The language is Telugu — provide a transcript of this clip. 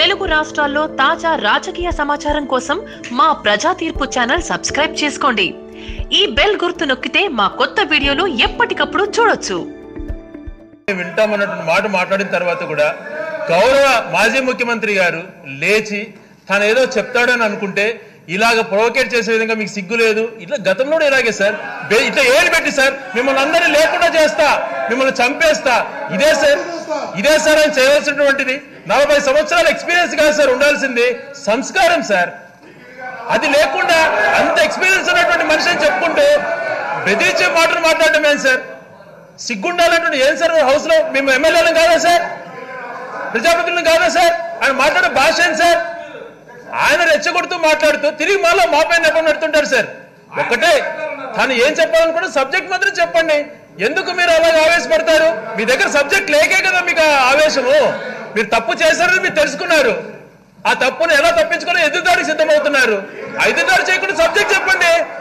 తెలుగు రాష్ట్రాల్లో తాజా రాజకీయ సమాచారం కోసం మా ప్రజా తీర్పు ఛానల్ సబ్స్క్రైబ్ చేసుకోండి. ఈ బెల్ గుర్తు నొక్కితే మా కొత్త వీడియోలు ఎప్పటికప్పుడు చూడొచ్చు. వింటామన్నటువంటి మాట మాట్లాడిన తర్వాత కూడా గౌరవ మాజీ ముఖ్యమంత్రి గారు లేచి తను ఏదో చెప్తాడని అనుకుంటే ఇలాగ ప్రొవోకేట్ చేసే విధంగా మీకు సిగ్గు లేదు. ఇట్లా గతంలో ఇలాగే సార్, ఇట్లా ఏలు పెట్టి సార్ మిమ్మల్ని అందరినీ లేకుండా చేస్తా, మిమ్మల్ని చంపేస్తా, ఇదే సార్ ఆయన చేయవలసినటువంటిది. 40 సంవత్సరాల ఎక్స్పీరియన్స్ కాదు సార్ ఉండాల్సింది, సంస్కారం సార్. అది లేకుండా అంత ఎక్స్పీరియన్స్ ఉన్నటువంటి మనిషి అని చెప్పుకుంటూ బెదిరించే మాటలు మాట్లాడటం ఏం సార్? సిగ్గుండాలంటే ఏం సార్? హౌస్ లో మేము ఎమ్మెల్యేలను కాదా సార్, ప్రజాప్రతినిధులను కాదా సార్? ఆయన మాట్లాడే భాష ఏం సార్? ఆయన రెచ్చగొడుతూ మాట్లాడుతూ తిరిగి మళ్ళీ మా పైన నెపం నడుతుంటారు సార్. ఒకటే తను ఏం చెప్పాలనుకుంటే సబ్జెక్ట్ మాత్రం చెప్పండి. ఎందుకు మీరు అలాగే ఆవేశపడతారు? మీ దగ్గర సబ్జెక్ట్ లేకే కదా మీకు ఆవేశము. మీరు తప్పు చేశారని మీరు తెలుసుకున్నారు, ఆ తప్పును ఎలా తప్పించుకొని ఎదురుదాడికి సిద్ధమవుతున్నారు. ఎదురుదాడి చేయకుండా సబ్జెక్ట్ చెప్పండి.